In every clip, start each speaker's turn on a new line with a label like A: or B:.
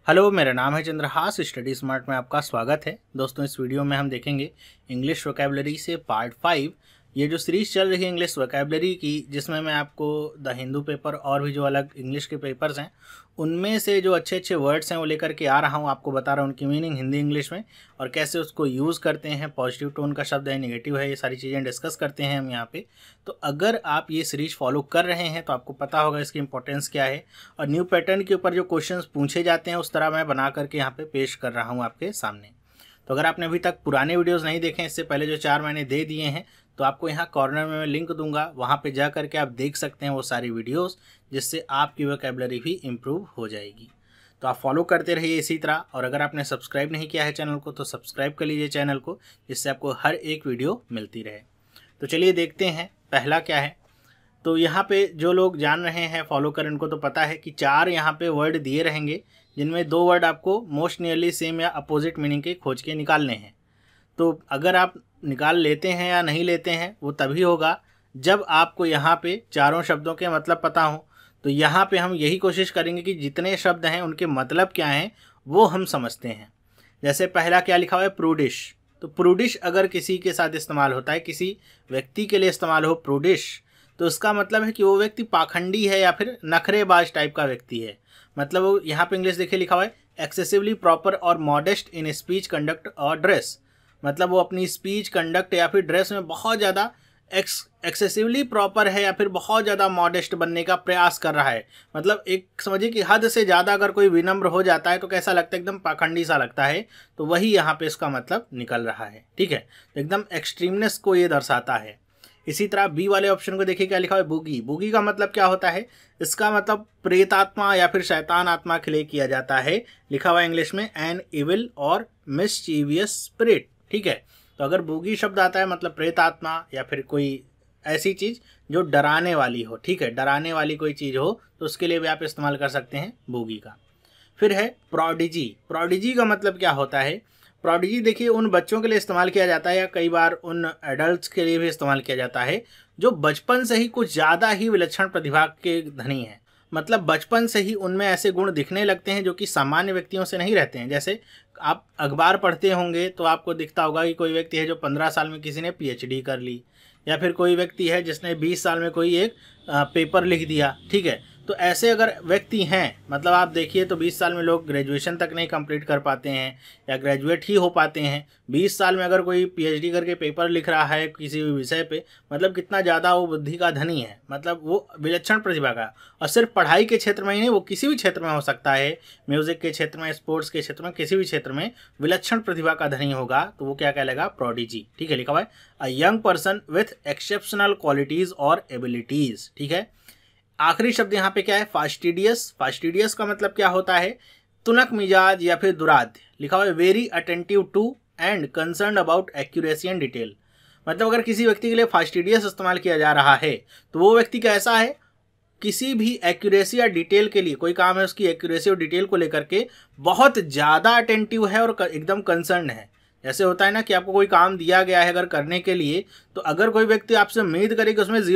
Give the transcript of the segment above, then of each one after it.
A: Hello, मेरा नाम है चंद्रहास। स्टडी स्मार्ट में आपका स्वागत है। दोस्तों, इस वीडियो में हम देखेंगे इंग्लिश वोकैबुलरी से पार्ट 5। ये जो सीरीज चल रही है इंग्लिश वोकैबुलरी की, जिसमें मैं आपको द हिंदू पेपर और भी जो अलग इंग्लिश के पेपर्स हैं उनमें से जो अच्छे अच्छे वर्ड्स हैं वो लेकर के आ रहा हूँ। आपको बता रहा हूँ उनकी मीनिंग हिंदी इंग्लिश में और कैसे उसको यूज़ करते हैं। पॉजिटिव टोन का शब्द है, नेगेटिव है, ये सारी चीज़ें डिस्कस करते हैं हम यहाँ पे। तो अगर आप ये सीरीज फॉलो कर रहे हैं तो आपको पता होगा इसकी इंपॉर्टेंस क्या है और न्यू पैटर्न के ऊपर जो क्वेश्चंस पूछे जाते हैं उस तरह मैं बना करके यहाँ पे पेश कर रहा हूँ आपके सामने। तो अगर आपने अभी तक पुराने वीडियोस नहीं देखे, इससे पहले जो 4 मैंने दे दिए हैं, तो आपको यहाँ कॉर्नर में मैं लिंक दूंगा, वहाँ पे जा करके आप देख सकते हैं वो सारी वीडियोस, जिससे आपकी वोकैबुलरी भी इम्प्रूव हो जाएगी। तो आप फॉलो करते रहिए इसी तरह। और अगर आपने सब्सक्राइब नहीं किया है चैनल को तो सब्सक्राइब कर लीजिए चैनल को, जिससे आपको हर एक वीडियो मिलती रहे। तो चलिए देखते हैं पहला क्या है। तो यहाँ पे जो लोग जान रहे हैं फॉलो करें, उनको तो पता है कि 4 यहाँ पे वर्ड दिए रहेंगे, जिनमें 2 वर्ड आपको मोस्ट नियरली सेम या अपोजिट मीनिंग के खोज के निकालने हैं। तो अगर आप निकाल लेते हैं या नहीं लेते हैं वो तभी होगा जब आपको यहाँ पे चारों शब्दों के मतलब पता हो। तो यहाँ पे हम यही कोशिश करेंगे कि जितने शब्द हैं उनके मतलब क्या हैं वो हम समझते हैं। जैसे पहला क्या लिखा हुआ है, प्रूडिश। तो प्रूडिश अगर किसी के साथ इस्तेमाल होता है, किसी व्यक्ति के लिए इस्तेमाल हो प्रूडिश, तो इसका मतलब है कि वो व्यक्ति पाखंडी है या फिर नखरेबाज टाइप का व्यक्ति है। मतलब वो यहाँ पे इंग्लिश देखिए लिखा हुआ है, excessively proper or modest in speech, conduct or dress. मतलब वो अपनी स्पीच, कंडक्ट या फिर ड्रेस में बहुत ज़्यादा एक्सेसिवली प्रॉपर है या फिर बहुत ज़्यादा मॉडेस्ट बनने का प्रयास कर रहा है। मतलब एक समझिए कि हद से ज़्यादा अगर कोई विनम्र हो जाता है तो कैसा लगता है, एकदम पाखंडी सा लगता है। तो वही यहाँ पे इसका मतलब निकल रहा है। ठीक है, तो एकदम एक्सट्रीमनेस को ये दर्शाता है। इसी तरह बी वाले ऑप्शन को देखिए क्या लिखा हुआ है, बूगी। बूगी का मतलब क्या होता है, इसका मतलब प्रेतात्मा या फिर शैतान आत्मा के लिए किया जाता है। लिखा हुआ है इंग्लिश में an evil or mischievous spirit. ठीक है, तो अगर बूगी शब्द आता है मतलब प्रेत आत्मा या फिर कोई ऐसी चीज़ जो डराने वाली हो। ठीक है, डराने वाली कोई चीज़ हो तो उसके लिए भी आप इस्तेमाल कर सकते हैं बूगी का। फिर है प्रोडिजी। प्रोडिजी का मतलब क्या होता है, प्रोडिजी देखिए उन बच्चों के लिए इस्तेमाल किया जाता है या कई बार उन एडल्ट्स के लिए भी इस्तेमाल किया जाता है जो बचपन से ही कुछ ज़्यादा ही विलक्षण प्रतिभा के धनी हैं। मतलब बचपन से ही उनमें ऐसे गुण दिखने लगते हैं जो कि सामान्य व्यक्तियों से नहीं रहते हैं। जैसे आप अखबार पढ़ते होंगे तो आपको दिखता होगा कि कोई व्यक्ति है जो 15 साल में किसी ने PhD कर ली, या फिर कोई व्यक्ति है जिसने 20 साल में कोई एक पेपर लिख दिया। ठीक है, तो ऐसे अगर व्यक्ति हैं, मतलब आप देखिए तो 20 साल में लोग ग्रेजुएशन तक नहीं कंप्लीट कर पाते हैं या ग्रेजुएट ही हो पाते हैं। 20 साल में अगर कोई PhD करके पेपर लिख रहा है किसी भी विषय पे, मतलब कितना ज़्यादा वो बुद्धि का धनी है, मतलब वो विलक्षण प्रतिभा का। और सिर्फ पढ़ाई के क्षेत्र में ही नहीं, वो किसी भी क्षेत्र में हो सकता है, म्यूज़िक के क्षेत्र में, स्पोर्ट्स के क्षेत्र में, किसी भी क्षेत्र में विलक्षण प्रतिभा का धनी होगा तो वो क्या कहलाएगा, प्रोडिजी। ठीक है, लिखा हुआ है a young person with exceptional qualities or abilities. ठीक है, आखिरी शब्द यहाँ पे क्या है, फास्टिडियस। फास्टिडियस का मतलब क्या होता है, तुनक मिजाज या फिर दुराध्य। लिखा हुआ है very attentive to and concern about accuracy and detail. मतलब अगर किसी व्यक्ति के लिए फास्टिडियस इस्तेमाल किया जा रहा है तो वो व्यक्ति कैसा है, किसी भी एक्यूरेसी या डिटेल के लिए, कोई काम है उसकी एक्यूरेसी और डिटेल को लेकर के बहुत ज़्यादा अटेंटिव है और एकदम कंसर्न है। जैसे होता है ना कि आपको कोई काम दिया गया है अगर करने के लिए, तो अगर कोई व्यक्ति आपसे उम्मीद करे कि उसमें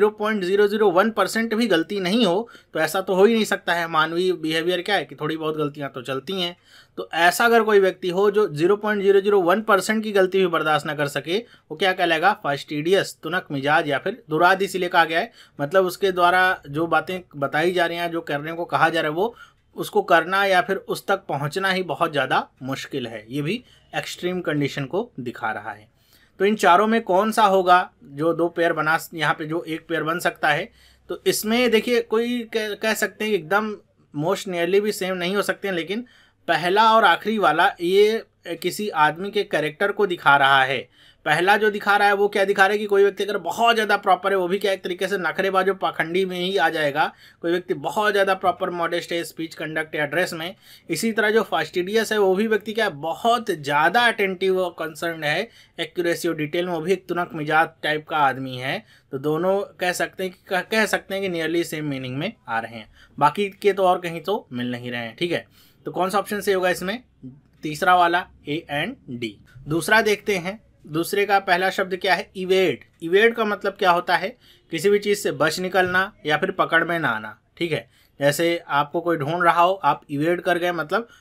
A: 0.001% भी गलती नहीं हो, तो ऐसा तो हो ही नहीं सकता है। मानवीय बिहेवियर क्या है कि थोड़ी बहुत गलतियां तो चलती हैं। तो ऐसा अगर कोई व्यक्ति हो जो 0.001% की गलती भी बर्दाश्त ना कर सके, वो क्या कहलाएगा, फास्टिडियस, तुनक मिजाज या फिर दुराद। इसीलिए कहा गया है, मतलब उसके द्वारा जो बातें बताई जा रही हैं, जो करने को कहा जा रहा है, वो उसको करना या फिर उस तक पहुंचना ही बहुत ज़्यादा मुश्किल है। ये भी एक्सट्रीम कंडीशन को दिखा रहा है। तो इन चारों में कौन सा होगा जो 2 पेयर बना, यहाँ पे जो 1 पेयर बन सकता है। तो इसमें देखिए कोई कह सकते हैं कि एकदम मोस्ट नियरली भी सेम नहीं हो सकते हैं, लेकिन पहला और आखिरी वाला ये किसी आदमी के कैरेक्टर को दिखा रहा है। पहला जो दिखा रहा है वो क्या दिखा रहा है कि कोई व्यक्ति अगर बहुत ज़्यादा प्रॉपर है, वो भी क्या एक तरीके से नखरेबाज और पाखंडी में ही आ जाएगा। कोई व्यक्ति बहुत ज़्यादा प्रॉपर मॉडेस्ट है स्पीच, कंडक्ट या ड्रेस में। इसी तरह जो फास्टिडियस है वो भी व्यक्ति क्या बहुत ज़्यादा अटेंटिव और कंसर्न है एक्यूरेसी और डिटेल में, वो भी एक तुनक मिजाज टाइप का आदमी है। तो दोनों कह सकते हैं कि नियरली सेम मीनिंग में आ रहे हैं। बाकी के तो और कहीं तो मिल नहीं रहे हैं। ठीक है, तो कौन सा ऑप्शन सही होगा इसमें, तीसरा वाला A एंड D। दूसरा देखते हैं। दूसरे का पहला शब्द क्या है, इवेड। इवेड का मतलब क्या होता है, किसी भी चीज़ से बच निकलना या फिर पकड़ में ना आना। ठीक है, जैसे आपको कोई ढूंढ रहा हो, आप इवेड कर गए, मतलब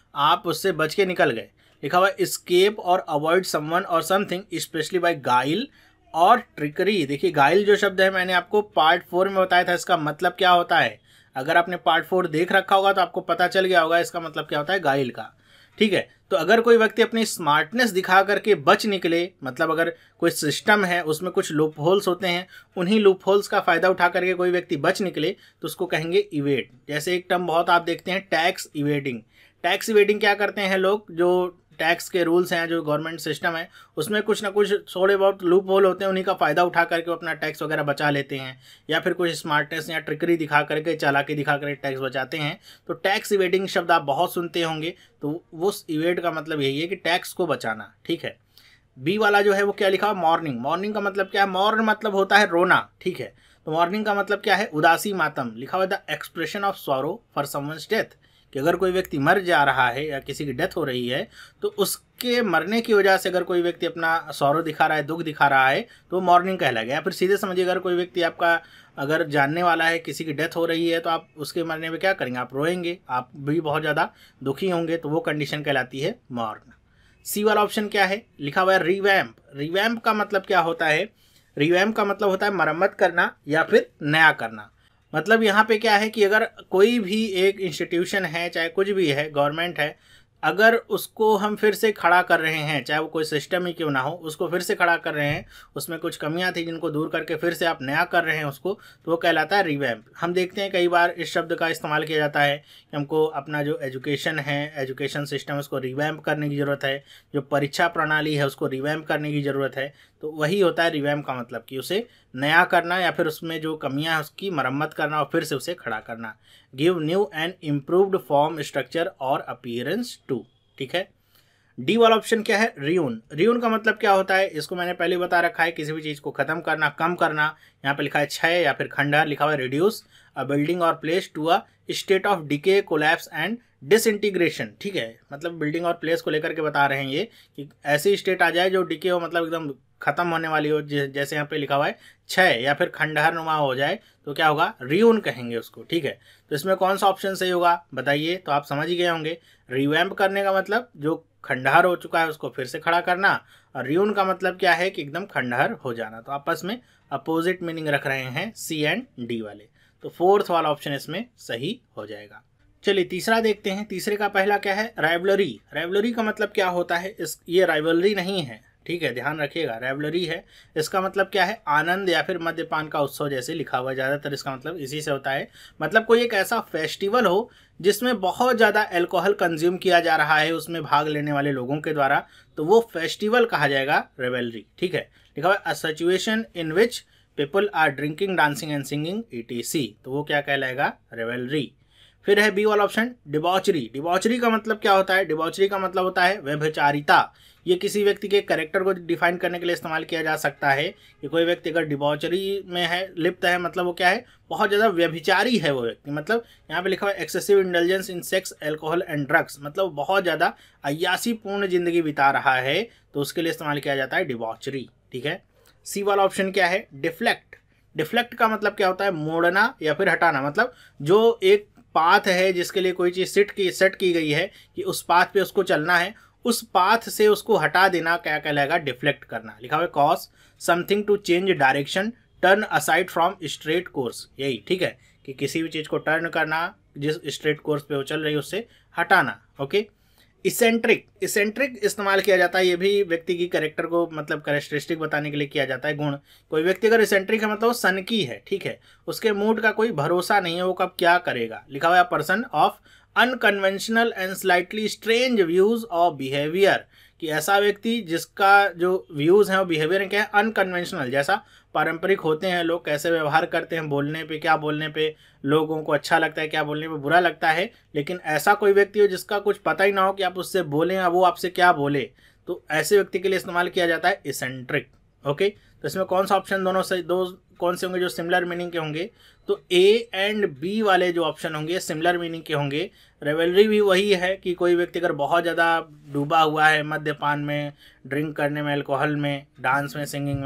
A: आप उससे बच के निकल गए। लिखा हुआ है escape or avoid someone or something especially by guile or trickery. देखिए गाइल जो शब्द है मैंने आपको पार्ट 4 में बताया था इसका मतलब क्या होता है। अगर आपने पार्ट 4 देख रखा होगा तो आपको पता चल गया होगा इसका मतलब क्या होता है गाइल का। ठीक है, तो अगर कोई व्यक्ति अपनी स्मार्टनेस दिखा करके बच निकले, मतलब अगर कोई सिस्टम है उसमें कुछ लूप होल्स होते हैं, उन्हीं लूप होल्स का फायदा उठा करके कोई व्यक्ति बच निकले तो उसको कहेंगे इवेड। जैसे एक टर्म बहुत आप देखते हैं टैक्स इवेडिंग। टैक्स इवेडिंग क्या करते हैं लोग, जो टैक्स के रूल्स हैं, जो गवर्नमेंट सिस्टम है उसमें कुछ ना कुछ थोड़े बहुत लूप होल होते हैं, उन्हीं का फ़ायदा उठा करके वो अपना टैक्स वगैरह बचा लेते हैं, या फिर कुछ स्मार्टनेस या ट्रिकरी दिखा करके, चालाकी दिखा करके टैक्स बचाते हैं। तो टैक्स इवेडिंग शब्द आप बहुत सुनते होंगे, तो वो इवेड का मतलब यही है कि टैक्स को बचाना। ठीक है, बी वाला जो है वो क्या लिखा है, मॉर्निंग। मॉर्निंग का मतलब क्या है, मॉर्न मतलब होता है रोना। ठीक है, तो मॉर्निंग का मतलब क्या है, उदासी मातम। लिखा हुआ the expression of sorrow for someone's death, कि अगर कोई व्यक्ति मर जा रहा है या किसी की डेथ हो रही है तो उसके मरने की वजह से अगर कोई व्यक्ति अपना सौरो दिखा रहा है, दुख दिखा रहा है, तो वो मॉर्निंग कहलाएगा। या फिर सीधे समझिए अगर कोई व्यक्ति आपका अगर जानने वाला है, किसी की डेथ हो रही है, तो आप उसके मरने में क्या करेंगे, आप रोएंगे, आप भी बहुत ज़्यादा दुखी होंगे, तो वो कंडीशन कहलाती है मॉर्न। सी वाला ऑप्शन क्या है, लिखा हुआ है रिवैम्प। रिवैम्प का मतलब क्या होता है, रिवैम्प का मतलब होता है मरम्मत करना या फिर नया करना। मतलब यहाँ पे क्या है कि अगर कोई भी एक इंस्टीट्यूशन है, चाहे कुछ भी है, गवर्नमेंट है, अगर उसको हम फिर से खड़ा कर रहे हैं, चाहे वो कोई सिस्टम ही क्यों ना हो, उसको फिर से खड़ा कर रहे हैं, उसमें कुछ कमियां थी जिनको दूर करके फिर से आप नया कर रहे हैं उसको, तो वो कहलाता है रिवैम्प। हम देखते हैं कई बार इस शब्द का इस्तेमाल किया जाता है कि हमको अपना जो एजुकेशन है, एजुकेशन सिस्टम, उसको रिवैम्प करने की ज़रूरत है, जो परीक्षा प्रणाली है उसको रिवैम्प करने की ज़रूरत है। तो वही होता है रिवैम्प का मतलब, कि उसे नया करना या फिर उसमें जो कमियां हैं उसकी मरम्मत करना और फिर से उसे खड़ा करना। Give new and improved form, structure or appearance to. ठीक है, डी वाला ऑप्शन क्या है, रियून। रियून का मतलब क्या होता है, इसको मैंने पहले बता रखा है, किसी भी चीज़ को खत्म करना, कम करना। यहाँ पे लिखा है क्षय या फिर खंडहर। लिखा हुआ है reduce a building or place to a state of decay, collapse and disintegration. ठीक है, मतलब बिल्डिंग और प्लेस को लेकर के बता रहे हैं ये कि ऐसी स्टेट आ जाए जो डिके हो, मतलब एकदम खत्म होने वाली हो, जैसे यहाँ पे लिखा हुआ है क्षय, या फिर खंडहर नुमा हो जाए, तो क्या होगा, रियून कहेंगे उसको। ठीक है, तो इसमें कौन सा ऑप्शन सही होगा बताइए। तो आप समझ ही गए होंगे, रिवैम्प करने का मतलब जो खंडहर हो चुका है उसको फिर से खड़ा करना, और रियून का मतलब क्या है कि एकदम खंडहर हो जाना। तो आपस में अपोजिट मीनिंग रख रहे हैं सी एंड डी वाले, तो फोर्थ वाला ऑप्शन इसमें सही हो जाएगा। चलिए तीसरा देखते हैं। तीसरे का पहला क्या है, राइवलरी। राइवलरी का मतलब क्या होता है, ये राइवलरी नहीं है, ठीक है, ध्यान रखिएगा, राइवलरी है। इसका मतलब क्या है, आनंद या फिर मद्यपान का उत्सव, जैसे लिखा हुआ है, ज़्यादातर इसका मतलब इसी से होता है। मतलब कोई एक ऐसा फेस्टिवल हो जिसमें बहुत ज़्यादा अल्कोहल कंज्यूम किया जा रहा है उसमें भाग लेने वाले लोगों के द्वारा, तो वो फेस्टिवल कहा जाएगा रेवलरी। ठीक है, लिखा हुआ है a situation in which people are drinking, dancing and singing ETC, तो वो क्या कहलाएगा, रेवलरी। फिर है बी वाला ऑप्शन, डिबॉचरी। डिबॉचरी का मतलब क्या होता है, डिबॉचरी का मतलब होता है व्यभिचारिता। ये किसी व्यक्ति के कैरेक्टर को डिफाइन करने के लिए इस्तेमाल किया जा सकता है कि कोई व्यक्ति अगर डिबॉचरी में है, लिप्त है, मतलब वो क्या है, बहुत ज़्यादा व्यभिचारी है वो व्यक्ति। मतलब यहाँ पे लिखा हुआ है excessive indulgence in sex, alcohol and drugs, मतलब बहुत ज़्यादा अय्यासी पूर्ण जिंदगी बिता रहा है, तो उसके लिए इस्तेमाल किया जाता है डिबॉचरी। ठीक है, सी वाला ऑप्शन क्या है, डिफ्लेक्ट। डिफ्लेक्ट का मतलब क्या होता है, मोड़ना या फिर हटाना। मतलब जो एक पाथ है जिसके लिए कोई चीज़ सेट की गई है कि उस पाथ पे उसको चलना है, उस पाथ से उसको हटा देना क्या कहलाएगा, डिफ्लेक्ट करना। लिखा हुआ है cause something to change direction, turn aside from straight course, यही। ठीक है, कि किसी भी चीज़ को टर्न करना, जिस स्ट्रेट कोर्स पे वो चल रही है उससे हटाना। Okay, eccentric. इसेंट्रिक इस्तेमाल किया जाता है, ये भी व्यक्ति की कैरेक्टर को, मतलब कैरेक्टरिस्टिक बताने के लिए किया जाता है, गुण। कोई व्यक्ति अगर इसेंट्रिक है मतलब वो सनकी है, ठीक है, उसके मूड का कोई भरोसा नहीं है, वो कब क्या करेगा। लिखा हुआ है person of unconventional and slightly strange views of behaviour, कि ऐसा व्यक्ति जिसका जो व्यूज़ हैं वो बिहेवियर क्या है, अनकन्वेंशनल, जैसा पारंपरिक होते हैं लोग, कैसे व्यवहार करते हैं, बोलने पे क्या बोलने पे लोगों को अच्छा लगता है, क्या बोलने पे बुरा लगता है। लेकिन ऐसा कोई व्यक्ति हो जिसका कुछ पता ही ना हो कि आप उससे बोलें या वो आपसे क्या बोले, तो ऐसे व्यक्ति के लिए इस्तेमाल किया जाता है इसेंट्रिक। ओके, तो इसमें कौन सा ऑप्शन दोनों से, दो कौन से होंगे जो सिमिलर मीनिंग के होंगे, तो ए एंड बी वाले जो ऑप्शन होंगे सिमिलर मीनिंग के होंगे। रेवलरी भी वही है कि कोई व्यक्ति अगर बहुत ज़्यादा डूबा हुआ है मद्यपान में, ड्रिंक करने में, अल्कोहल में, डांस में, सिंगिंग में।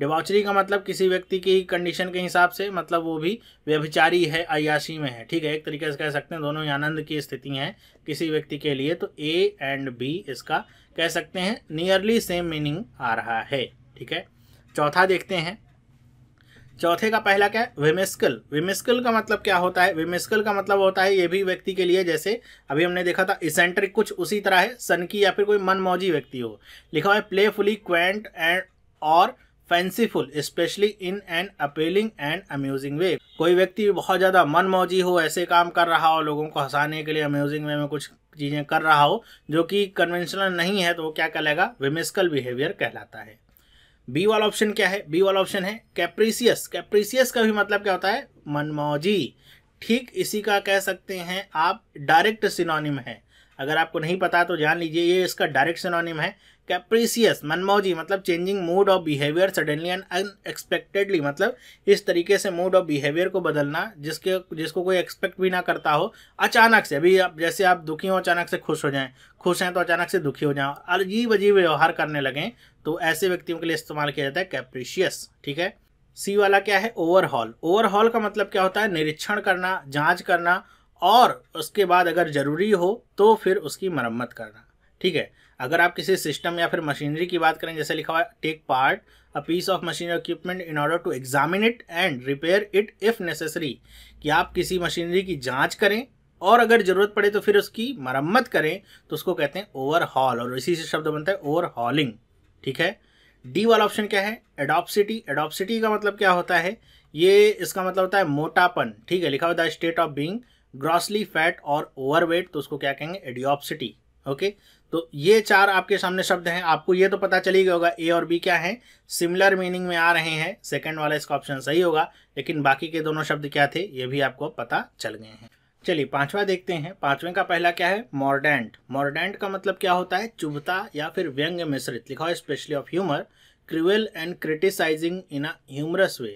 A: डिबॉचरी का मतलब किसी व्यक्ति की कंडीशन के हिसाब से मतलब वो भी व्यभिचारी है, अय्याशी में है, ठीक है, एक तरीके से कह सकते हैं दोनों ही आनंद की स्थिति हैं किसी व्यक्ति के लिए। तो ए एंड बी इसका कह सकते हैं नियरली सेम मीनिंग आ रहा है, ठीक है। चौथा देखते हैं, चौथे का पहला क्या है, विमिस्कल। विमिस्कल का मतलब क्या होता है, विमिस्कल का मतलब होता है ये भी व्यक्ति के लिए, जैसे अभी हमने देखा था इसेंट्रिक, कुछ उसी तरह है, सनकी या फिर कोई मनमौजी व्यक्ति हो। लिखा हुआ है playfully quaint and or fanciful especially in an appealing and amusing way. कोई व्यक्ति बहुत ज़्यादा मनमौजी हो, ऐसे काम कर रहा हो, लोगों को हंसाने के लिए अम्यूजिंग वे में कुछ चीज़ें कर रहा हो जो कि कन्वेंशनल नहीं है, तो वो क्या कहलाएगा, विमिस्कल बिहेवियर कहलाता है। बी वाला ऑप्शन क्या है, बी वाला ऑप्शन है कैप्रिसियस। कैप्रिसियस का भी मतलब क्या होता है, मनमौजी। ठीक इसी का कह सकते हैं आप डायरेक्ट सिनोनिम है, अगर आपको नहीं पता तो जान लीजिए, ये इसका डायरेक्ट सिनोनिम है कैप्रिसियस। मनमौजी मतलब changing mood of behaviour suddenly and unexpectedly, मतलब इस तरीके से मूड ऑफ बिहेवियर को बदलना जिसको कोई एक्सपेक्ट भी ना करता हो, अचानक से। अभी आप जैसे आप दुखी हो, अचानक से खुश हो जाएं, खुश हैं तो अचानक से दुखी हो जाएं, अजीब अजीब व्यवहार करने लगें, तो ऐसे व्यक्तियों के लिए इस्तेमाल किया जाता है कैप्रिशियस, ठीक है। सी वाला क्या है, ओवरहॉल। ओवरहॉल का मतलब क्या होता है, निरीक्षण करना, जांच करना, और उसके बाद अगर जरूरी हो तो फिर उसकी मरम्मत करना, ठीक है। अगर आप किसी सिस्टम या फिर मशीनरी की बात करें, जैसे लिखा हुआ है take part a piece of machinery equipment in order to examine it and repair it if necessary, कि आप किसी मशीनरी की जांच करें और अगर जरूरत पड़े तो फिर उसकी मरम्मत करें, तो उसको कहते हैं ओवरहॉल, और इसी से शब्द बनता है ओवरहॉलिंग, ठीक है। डी वाला ऑप्शन क्या है, एडॉप्सिटी। एडॉप्सिटी का मतलब क्या होता है, ये इसका मतलब होता है मोटापन, ठीक है। लिखा हुआ the state of being grossly fat or overweight, तो उसको क्या कहेंगे, एडियोप्सिटी, ओके। तो ये चार आपके सामने शब्द हैं, आपको ये तो पता चली गया होगा ए और बी क्या है, सिमिलर मीनिंग में आ रहे हैं, सेकंड वाला इसका ऑप्शन सही होगा, लेकिन बाकी के दोनों शब्द क्या थे ये भी आपको पता चल गए हैं। चलिए पांचवा देखते हैं, पांचवें का पहला क्या है, मॉर्डेंट। मॉर्डेंट का मतलब क्या होता है, चुभता या फिर व्यंग मिश्रित। लिखा है especially of humour, cruel and criticising in a humorous way.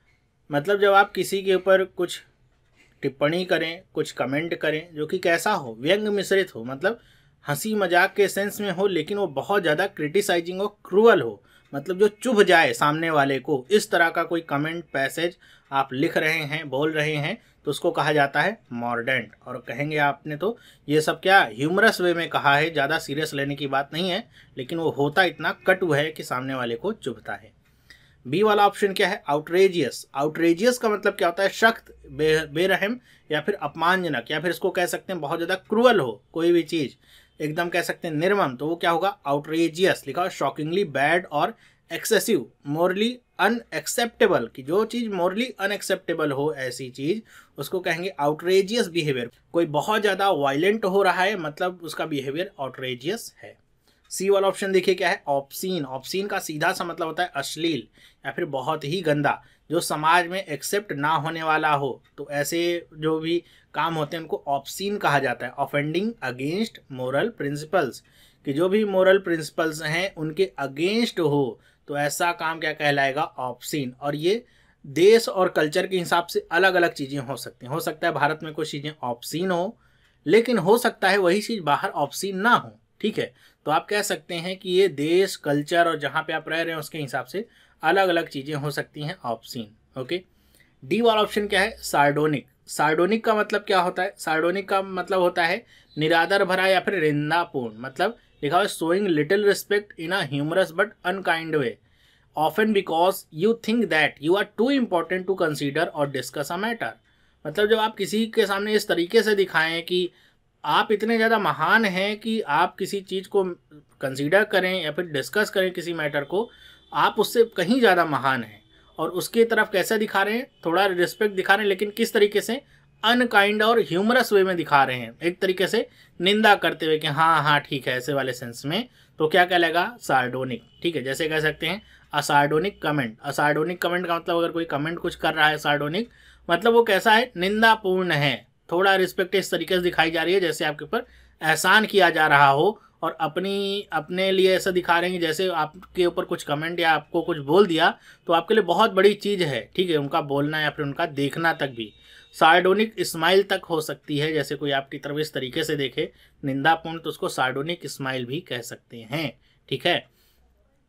A: मतलब जब आप किसी के ऊपर कुछ टिप्पणी करें, कुछ कमेंट करें जो कि कैसा हो, व्यंग मिश्रित हो, मतलब हंसी मजाक के सेंस में हो, लेकिन वो बहुत ज़्यादा क्रिटिसाइजिंग हो, क्रूअल हो, मतलब जो चुभ जाए सामने वाले को, इस तरह का कोई कमेंट पैसेज आप लिख रहे हैं, बोल रहे हैं, तो उसको कहा जाता है मॉर्डेंट। और कहेंगे आपने तो ये सब क्या ह्यूमरस वे में कहा है, ज़्यादा सीरियस लेने की बात नहीं है, लेकिन वो होता इतना कटु है कि सामने वाले को चुभता है। बी वाला ऑप्शन क्या है, आउटरेजियस। आउटरेजियस का मतलब क्या होता है, सख्त, बेरहम या फिर अपमानजनक, या फिर इसको कह सकते हैं बहुत ज़्यादा क्रूअल हो, कोई भी चीज़ एकदम कह सकते हैं निर्मम, तो वो क्या होगा, आउटरेजियस। लिखा है shockingly bad or excessive, morally unacceptable, कि जो चीज़ मोरली अनएक्सेप्टेबल हो ऐसी चीज़, उसको कहेंगे आउटरेजियस बिहेवियर। कोई बहुत ज़्यादा वायलेंट हो रहा है, मतलब उसका बिहेवियर आउटरेजियस है। सी वाला ऑप्शन देखिए क्या है, ऑब्सीन। ऑब्सीन का सीधा सा मतलब होता है अश्लील या फिर बहुत ही गंदा, जो समाज में एक्सेप्ट ना होने वाला हो, तो ऐसे जो भी काम होते हैं उनको ऑब्सीन कहा जाता है। ऑफेंडिंग अगेंस्ट मोरल प्रिंसिपल्स, कि जो भी मोरल प्रिंसिपल्स हैं उनके अगेंस्ट हो, तो ऐसा काम क्या कहलाएगा, ऑब्सीन। और ये देश और कल्चर के हिसाब से अलग अलग चीज़ें हो सकती हैं। हो सकता है भारत में कुछ चीज़ें ऑब्सीन हो, लेकिन हो सकता है वही चीज़ बाहर ऑब्सीन ना हो, ठीक है। तो आप कह सकते हैं कि ये देश, कल्चर और जहाँ पे आप रह रहे हैं उसके हिसाब से अलग अलग चीज़ें हो सकती हैं ऑब्सीन, ओके। डी वाला ऑप्शन क्या है, सार्डोनिक। सार्डोनिक का मतलब क्या होता है, सार्डोनिक का मतलब होता है निरादर भरा या फिर निंदापूर्ण, मतलब लिखा हुआ showing little respect in a humorous but unkind way, often because you think that you are too important to consider or discuss a matter. मतलब जब आप किसी के सामने इस तरीके से दिखाएं कि आप इतने ज़्यादा महान हैं कि आप किसी चीज़ को कंसीडर करें या फिर डिस्कस करें किसी मैटर को, आप उससे कहीं ज़्यादा महान हैं, और उसकी तरफ कैसे दिखा रहे हैं, थोड़ा रिस्पेक्ट दिखा रहे हैं, लेकिन किस तरीके से, अनकाइंड और ह्यूमरस वे में दिखा रहे हैं, एक तरीके से निंदा करते हुए कि हाँ हाँ ठीक है, ऐसे वाले सेंस में, तो क्या कहलाएगा, सार्डोनिक, ठीक है। जैसे कह सकते हैं असार्डोनिक कमेंट। असार्डोनिक कमेंट का मतलब अगर कोई कमेंट कुछ कर रहा है सार्डोनिक, मतलब वो कैसा है, निंदापूर्ण है, थोड़ा रिस्पेक्ट इस तरीके से दिखाई जा रही है जैसे आपके ऊपर एहसान किया जा रहा हो, और अपने लिए ऐसा दिखा रहे हैं जैसे आपके ऊपर कुछ कमेंट या आपको कुछ बोल दिया तो आपके लिए बहुत बड़ी चीज़ है, ठीक है, उनका बोलना या फिर उनका देखना तक भी। सार्डोनिक स्माइल तक हो सकती है, जैसे कोई आपकी तरफ इस तरीके से देखे निंदापूर्ण, तो उसको सार्डोनिक स्माइल भी कह सकते हैं, ठीक है।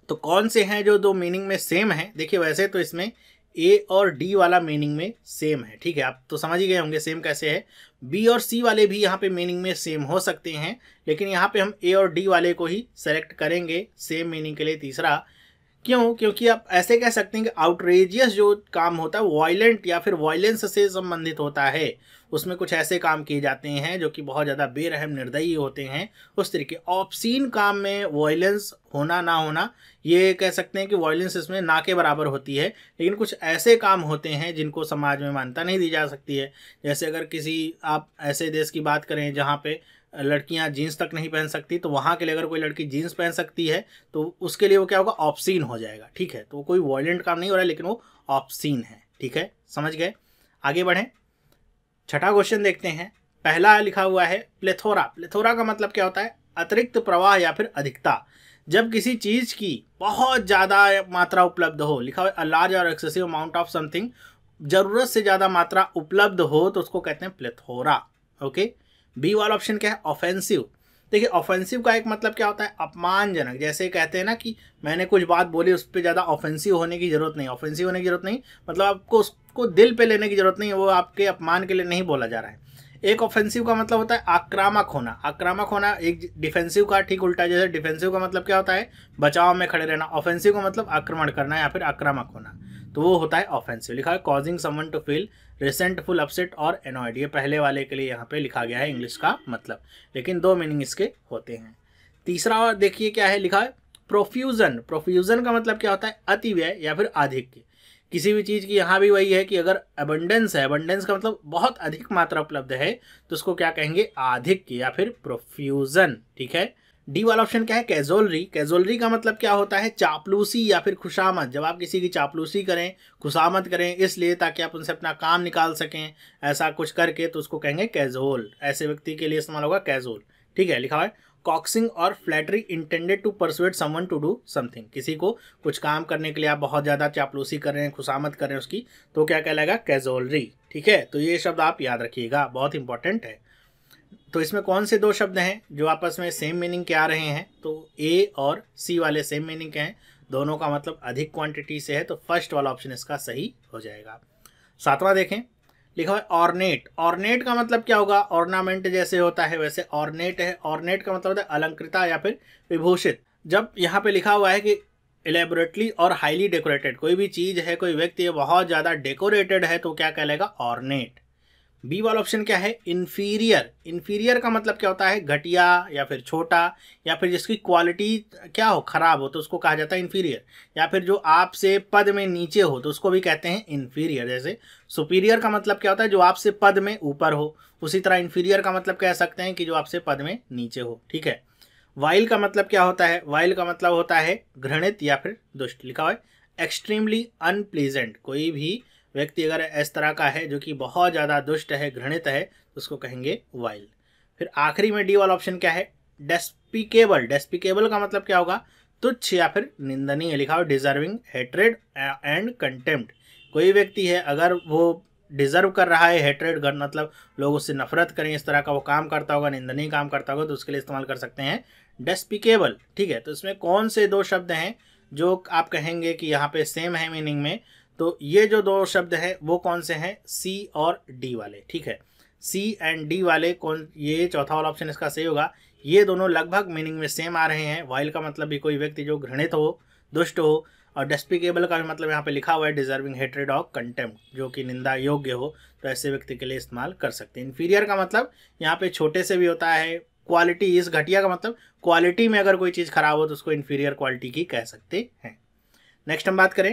A: तो कौन से हैं जो दो मीनिंग में सेम है? देखिए वैसे तो इसमें ए और डी वाला मीनिंग में सेम है, ठीक है, आप तो समझ ही गए होंगे सेम कैसे है। बी और सी वाले भी यहाँ पे मीनिंग में सेम हो सकते हैं, लेकिन यहाँ पे हम ए और डी वाले को ही सेलेक्ट करेंगे सेम मीनिंग के लिए तीसरा। क्यों? क्योंकि आप ऐसे कह सकते हैं कि आउटरेजियस जो काम होता है वायलेंट या फिर वायलेंस से संबंधित होता है, उसमें कुछ ऐसे काम किए जाते हैं जो कि बहुत ज़्यादा बेरहम निर्दयी होते हैं, उस तरीके। ऑब्सीन काम में वायलेंस होना ना होना, ये कह सकते हैं कि वायलेंस इसमें ना के बराबर होती है, लेकिन कुछ ऐसे काम होते हैं जिनको समाज में मान्यता नहीं दी जा सकती है। जैसे अगर किसी आप ऐसे देश की बात करें जहाँ पे लड़कियां जीन्स तक नहीं पहन सकती, तो वहाँ के लिए अगर कोई लड़की जीन्स पहन सकती है तो उसके लिए वो क्या होगा? ऑब्सीन हो जाएगा, ठीक है। तो कोई वायलेंट काम नहीं हो रहा है, लेकिन वो ऑब्सीन है, ठीक है, समझ गए। आगे बढ़ें, छठा क्वेश्चन देखते हैं। पहला लिखा हुआ है प्लेथोरा। प्लेथोरा का मतलब क्या होता है? अतिरिक्त प्रवाह या फिर अधिकता। जब किसी चीज की बहुत ज़्यादा मात्रा उपलब्ध हो, लिखा हुआ है a large or excessive amount of something, जरूरत से ज़्यादा मात्रा उपलब्ध हो तो उसको कहते हैं प्लेथोरा। ओके, बी वाला ऑप्शन क्या है? ऑफेंसिव। देखिए ऑफेंसिव का एक मतलब क्या होता है? अपमानजनक। जैसे कहते हैं ना कि मैंने कुछ बात बोली, उस पर ज़्यादा ऑफेंसिव होने की जरूरत नहीं। ऑफेंसिव होने की जरूरत नहीं मतलब आपको उसको दिल पे लेने की जरूरत नहीं है, वो आपके अपमान के लिए नहीं बोला जा रहा है। एक ऑफेंसिव का मतलब होता है आक्रामक होना। आक्रामक होना एक डिफेंसिव का ठीक उल्टा है। जैसे डिफेंसिव का मतलब क्या होता है? बचाव में खड़े रहना। ऑफेंसिव का मतलब आक्रमण करना या फिर आक्रामक होना, तो वो होता है ऑफेंसिव। लिखा है causing someone to feel resentful, upset or annoyed. ये पहले वाले के लिए यहाँ पे लिखा गया है इंग्लिश का मतलब, लेकिन दो मीनिंग इसके होते हैं। तीसरा देखिए क्या है, लिखा है प्रोफ्यूजन। प्रोफ्यूजन का मतलब क्या होता है? अतिव्यय या फिर आधिक्य। किसी भी चीज़ की यहाँ भी वही है कि अगर अबंडेंस है, अबंडेंस का मतलब बहुत अधिक मात्रा उपलब्ध है, तो उसको क्या कहेंगे? आधिक्य या फिर प्रोफ्यूजन, ठीक है। डी वाला ऑप्शन क्या है? कैजोलरी। कैजोलरी का मतलब क्या होता है? चापलूसी या फिर खुशामद। जब आप किसी की चापलूसी करें, खुशामद करें, इसलिए ताकि आप उनसे अपना काम निकाल सकें, ऐसा कुछ करके, तो उसको कहेंगे कैजोल। ऐसे व्यक्ति के लिए इस्तेमाल होगा कैजोल, ठीक है। लिखा हुआ है coaxing or flattery intended to persuade someone to do something. किसी को कुछ काम करने के लिए आप बहुत ज़्यादा चापलूसी कर रहे हैं, खुशामद कर रहे हैं उसकी, तो क्या कहलाएगा? कैजोलरी, ठीक है। तो ये शब्द आप याद रखिएगा, बहुत इंपॉर्टेंट है। तो इसमें कौन से दो शब्द हैं जो आपस में सेम मीनिंग के आ रहे हैं? तो ए और सी वाले सेम मीनिंग के हैं, दोनों का मतलब अधिक क्वांटिटी से है, तो फर्स्ट वाला ऑप्शन इसका सही हो जाएगा। सातवां देखें, लिखा हुआ है ऑर्नेट। ऑर्नेट का मतलब क्या होगा? ऑर्नामेंट जैसे होता है वैसे ऑर्नेट है। ऑर्नेट का मतलब होता है अलंकृता या फिर विभूषित। जब यहाँ पे लिखा हुआ है कि इलेबोरेटली और हाईली डेकोरेटेड, कोई भी चीज़ है, कोई व्यक्ति है, बहुत ज़्यादा डेकोरेटेड है, तो क्या कहलाएगा? ऑर्नेट। बी वाला ऑप्शन क्या है? इन्फीरियर। इन्फीरियर का मतलब क्या होता है? घटिया या फिर छोटा, या फिर जिसकी क्वालिटी क्या हो? खराब हो, तो उसको कहा जाता है इन्फीरियर। या फिर जो आपसे पद में नीचे हो, तो उसको भी कहते हैं इन्फीरियर। जैसे सुपीरियर का मतलब क्या होता है? जो आपसे पद में ऊपर हो। उसी तरह इन्फीरियर का मतलब कह सकते हैं कि जो आपसे पद में नीचे हो, ठीक है। वाइल का मतलब क्या होता है? वाइल का मतलब होता है घृणित या फिर दुष्ट। लिखा हुआ है एक्सट्रीमली अनप्लीजेंट। कोई भी व्यक्ति अगर इस तरह का है जो कि बहुत ज़्यादा दुष्ट है, घृणित है, तो उसको कहेंगे वाइल। फिर आखिरी में डी वाला ऑप्शन क्या है? डेस्पिकेबल। डेस्पिकेबल का मतलब क्या होगा? तुच्छ या फिर निंदनीय। लिखा हुआ डिजर्विंग हेट्रेड एंड कंटेम्प्ट। कोई व्यक्ति है अगर वो डिजर्व कर रहा है हेट्रेड, मतलब लोग उससे नफरत करें, इस तरह का वो काम करता होगा, निंदनीय काम करता होगा, तो उसके लिए इस्तेमाल कर सकते हैं डेस्पिकेबल, ठीक है। तो इसमें कौन से दो शब्द हैं जो आप कहेंगे कि यहाँ पे सेम है मीनिंग में? तो ये जो दो शब्द हैं वो कौन से हैं? सी और डी वाले, ठीक है। सी एंड डी वाले कौन? ये चौथा वाला ऑप्शन इसका सही होगा। ये दोनों लगभग मीनिंग में सेम आ रहे हैं। वाइल का मतलब भी कोई व्यक्ति जो घृणित हो, दुष्ट हो, और डेस्पिकेबल का भी मतलब यहाँ पे लिखा हुआ है डिजर्विंग हेट्रेड और कंटेम्प्ट, जो कि निंदा योग्य हो, तो ऐसे व्यक्ति के लिए इस्तेमाल कर सकते हैं। इन्फीरियर का मतलब यहाँ पे छोटे से भी होता है। क्वालिटी, इस घटिया का मतलब क्वालिटी में अगर कोई चीज़ खराब हो तो उसको इन्फीरियर क्वालिटी की कह सकते हैं। नेक्स्ट हम बात करें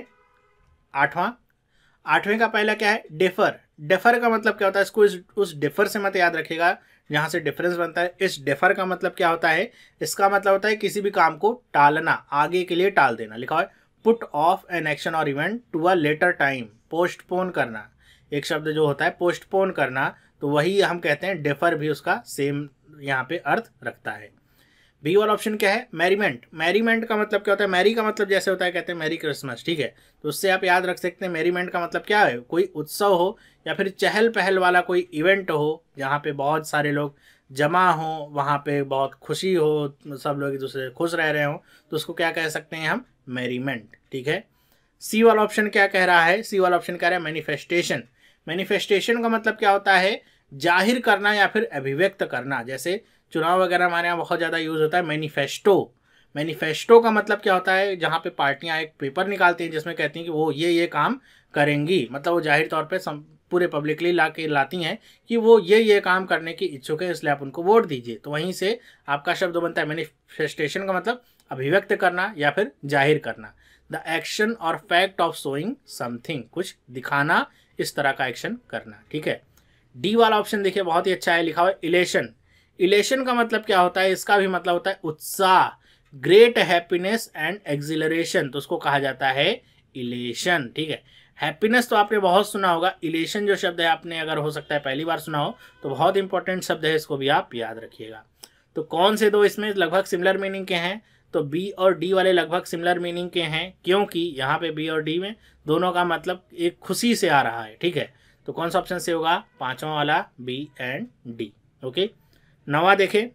A: आठवें का पहला क्या है? डिफर। डिफर का मतलब क्या होता है? इसको उस डिफर से मत याद रखिएगा जहाँ से डिफरेंस बनता है। इस डिफर का मतलब क्या होता है? इसका मतलब होता है किसी भी काम को टालना, आगे के लिए टाल देना। लिखा है put off an action or event to a later time. Postpone करना एक शब्द जो होता है, पोस्टपोन करना, तो वही हम कहते हैं डिफर, भी उसका सेम यहाँ पे अर्थ रखता है। बी वाला ऑप्शन क्या है? मैरीमेंट। मैरीमेंट का मतलब क्या होता है? मैरी का मतलब जैसे होता है, कहते हैं मैरी क्रिसमस, ठीक है। तो उससे आप याद रख सकते हैं मैरीमेंट का मतलब क्या है? कोई उत्सव हो या फिर चहल पहल वाला कोई इवेंट हो, जहाँ पे बहुत सारे लोग जमा हो, वहाँ पे बहुत खुशी हो, सब लोग एक दूसरे से खुश रह रहे हो, तो उसको क्या कह सकते हैं हम? मेरीमेंट। ठीक है, सी वाला ऑप्शन क्या कह रहा है, सी वाला ऑप्शन कह रहा है मैनिफेस्टेशन। मैनिफेस्टेशन का मतलब क्या होता है, जाहिर करना या फिर अभिव्यक्त करना। जैसे चुनाव वगैरह हमारे यहाँ बहुत ज़्यादा यूज़ होता है मैनिफेस्टो। मैनिफेस्टो का मतलब क्या होता है, जहाँ पे पार्टियां एक पेपर निकालती हैं जिसमें कहती हैं कि वो ये काम करेंगी, मतलब वो जाहिर तौर पे पूरे पब्लिकली लाती हैं कि वो ये काम करने की इच्छुक है, इसलिए आप उनको वोट दीजिए। तो वहीं से आपका शब्द बनता है मैनिफेस्टेशन का मतलब अभिव्यक्त करना या फिर जाहिर करना। The action or fact of showing something, कुछ दिखाना, इस तरह का एक्शन करना। ठीक है, डी वाला ऑप्शन देखिए बहुत ही अच्छा है, लिखा हुआ है इलेशन। इलेशन का मतलब क्या होता है, इसका भी मतलब होता है उत्साह, ग्रेट हैप्पीनेस एंड एक्सिलरेशन, तो उसको कहा जाता है इलेशन। ठीक है, हैप्पीनेस तो आपने बहुत सुना होगा, इलेशन जो शब्द है आपने अगर हो सकता है पहली बार सुना हो, तो बहुत इंपॉर्टेंट शब्द है, इसको भी आप याद रखिएगा। तो कौन से दो इसमें लगभग सिमिलर मीनिंग के हैं, तो बी और डी वाले लगभग सिमिलर मीनिंग के हैं, क्योंकि यहाँ पे बी और डी में दोनों का मतलब एक खुशी से आ रहा है। ठीक है, तो कौन सा ऑप्शन से होगा, पांचवा वाला बी एंड डी। ओके, नवा देखें,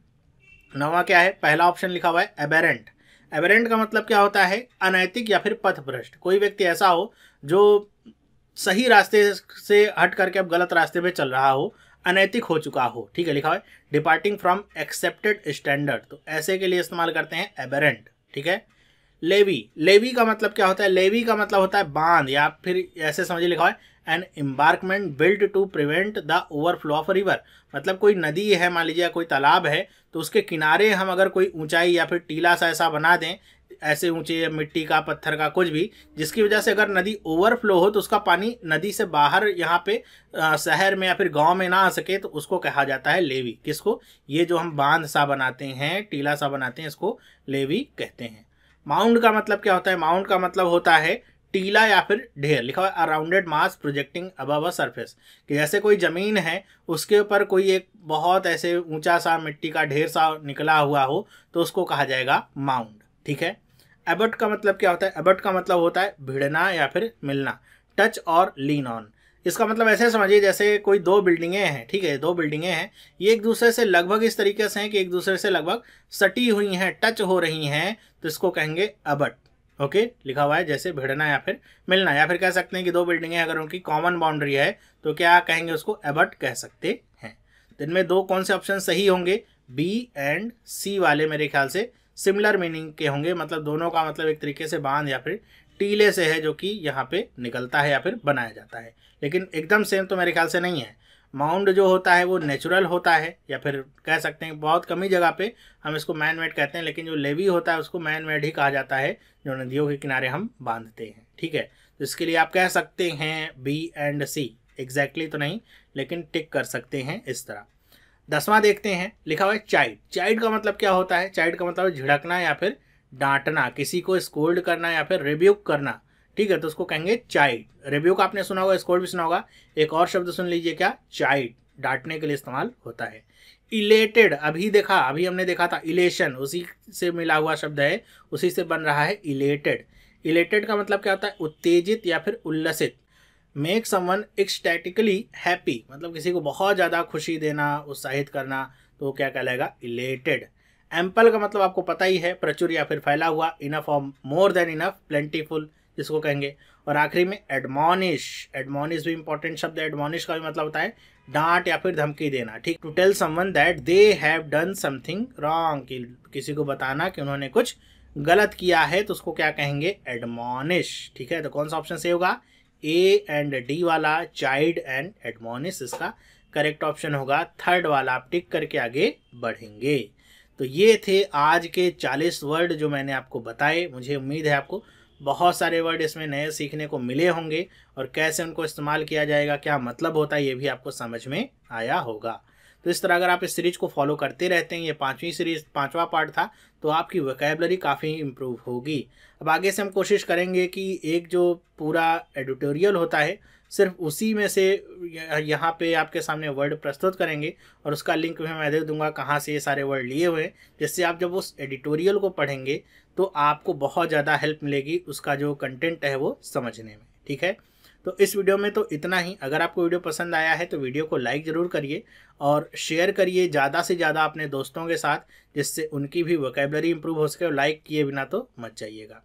A: नवा क्या है, पहला ऑप्शन लिखा हुआ है एबेरेंट। एबेरेंट का मतलब क्या होता है, अनैतिक या फिर पथभ्रष्ट। कोई व्यक्ति ऐसा हो जो सही रास्ते से हट करके अब गलत रास्ते पे चल रहा हो, अनैतिक हो चुका हो। ठीक है, लिखा हुआ है डिपार्टिंग फ्रॉम एक्सेप्टेड स्टैंडर्ड, तो ऐसे के लिए इस्तेमाल करते हैं एबेरेंट। ठीक है, लेवी, लेवी का मतलब क्या होता है, लेवी का मतलब होता है बांध, या फिर ऐसे समझिए लिखा हुआ है an embankment built to prevent the overflow of river. मतलब कोई नदी है, मान लीजिए कोई तालाब है, तो उसके किनारे हम अगर कोई ऊंचाई या फिर टीला सा ऐसा बना दें, ऐसे ऊंचे मिट्टी का, पत्थर का, कुछ भी, जिसकी वजह से अगर नदी ओवरफ्लो हो तो उसका पानी नदी से बाहर यहाँ पे शहर में या फिर गांव में ना आ सके, तो उसको कहा जाता है लेवी। किसको, ये जो हम बांध सा बनाते हैं, टीला सा बनाते हैं, इसको लेवी कहते हैं। माउंड का मतलब क्या होता है, माउंड का मतलब होता है टीला या फिर ढेर। लिखा हुआ है a rounded mass projecting above a surface, कि जैसे कोई जमीन है उसके ऊपर कोई एक बहुत ऐसे ऊंचा सा मिट्टी का ढेर सा निकला हुआ हो, तो उसको कहा जाएगा माउंड। ठीक है, एबट का मतलब क्या होता है, एबट का मतलब होता है भिड़ना या फिर मिलना, टच और लीन ऑन। इसका मतलब ऐसे समझिए जैसे कोई दो बिल्डिंगें हैं, ठीक है, दो बिल्डिंगें हैं, ये एक दूसरे से लगभग इस तरीके से हैं कि एक दूसरे से लगभग सटी हुई हैं, टच हो रही हैं, तो इसको कहेंगे अबट। ओके, लिखा हुआ है जैसे भिड़ना या फिर मिलना, या फिर कह सकते हैं कि दो बिल्डिंगें अगर उनकी कॉमन बाउंड्री है तो क्या कहेंगे, उसको अबट कह सकते हैं। तो इनमें दो कौन से ऑप्शन सही होंगे, बी एंड सी वाले मेरे ख्याल से सिमिलर मीनिंग के होंगे, मतलब दोनों का मतलब एक तरीके से बांध या फिर टीले से है जो कि यहाँ पे निकलता है या फिर बनाया जाता है, लेकिन एकदम सेम तो मेरे ख्याल से नहीं है। माउंड जो होता है वो नेचुरल होता है, या फिर कह सकते हैं बहुत कम ही जगह पे हम इसको मैन मेड कहते हैं, लेकिन जो लेवी होता है उसको मैन मेड ही कहा जाता है, जो नदियों के किनारे हम बांधते हैं। ठीक है, तो इसके लिए आप कह सकते हैं बी एंड सी, एग्जैक्टली तो नहीं लेकिन टिक कर सकते हैं इस तरह। 10वां देखते हैं, लिखा हुआ है चाइड। चाइड का मतलब क्या होता है, चाइड का मतलब झिड़कना या फिर डांटना, किसी को स्कोल्ड करना या फिर रिब्यूक करना। ठीक है, तो उसको कहेंगे चाइड। रिब्यूक आपने सुना होगा, स्कोल्ड भी सुना होगा। एक और शब्द सुन लीजिए, क्या, चाइड, डांटने के लिए इस्तेमाल होता है। इलेटेड, अभी हमने देखा था इलेशन, उसी से मिला हुआ शब्द है, उसी से बन रहा है इलेटेड। इलेटेड का मतलब क्या होता है, उत्तेजित या फिर उल्लसित। मेक समवन एक्सटैटिकली हैप्पी, मतलब किसी को बहुत ज़्यादा खुशी देना, उत्साहित करना, तो क्या कहलाएगा, इलेटेड। एम्पल का मतलब आपको पता ही है, प्रचुर या फिर फैला हुआ। इनफ और मोर देन इनफ, प्लेंटीफुल, जिसको कहेंगे। और आखिरी में एडमॉनिश, एडमॉनिश भी इंपॉर्टेंट शब्द है। एडमॉनिश का भी मतलब होता है डांट या फिर धमकी देना। ठीक, to tell someone that they have done something wrong, कि किसी को बताना कि उन्होंने कुछ गलत किया है, तो उसको क्या कहेंगे, एडमॉनिश। ठीक है, तो कौन सा ऑप्शन सही होगा, ए एंड डी वाला, चाइल्ड एंड एडमॉनिश, इसका करेक्ट ऑप्शन होगा। थर्ड वाला आप टिक करके आगे बढ़ेंगे। तो ये थे आज के 40 वर्ड जो मैंने आपको बताए। मुझे उम्मीद है आपको बहुत सारे वर्ड इसमें नए सीखने को मिले होंगे, और कैसे उनको इस्तेमाल किया जाएगा, क्या मतलब होता है, ये भी आपको समझ में आया होगा। तो इस तरह अगर आप इस सीरीज को फॉलो करते रहते हैं, ये 5वीं सीरीज 5वां पार्ट था, तो आपकी वोकैबुलरी काफ़ी इम्प्रूव होगी। अब आगे से हम कोशिश करेंगे कि एक जो पूरा एडिटोरियल होता है, सिर्फ उसी में से यहाँ पे आपके सामने वर्ड प्रस्तुत करेंगे, और उसका लिंक भी मैं दे दूंगा कहाँ से ये सारे वर्ड लिए हुए हैं, जिससे आप जब उस एडिटोरियल को पढ़ेंगे तो आपको बहुत ज़्यादा हेल्प मिलेगी उसका जो कंटेंट है वो समझने में। ठीक है, तो इस वीडियो में तो इतना ही। अगर आपको वीडियो पसंद आया है तो वीडियो को लाइक ज़रूर करिए और शेयर करिए ज़्यादा से ज़्यादा अपने दोस्तों के साथ, जिससे उनकी भी वोकैबुलरी इंप्रूव हो सके। और लाइक किए बिना तो मत जाइएगा।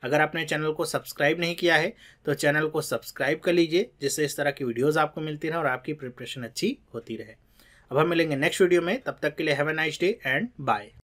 A: अगर आपने चैनल को सब्सक्राइब नहीं किया है तो चैनल को सब्सक्राइब कर लीजिए, जिससे इस तरह की वीडियोज़ आपको मिलती रहे और आपकी प्रिपरेशन अच्छी होती रहे। अब हम मिलेंगे नेक्स्ट वीडियो में, तब तक के लिए have a nice day and bye.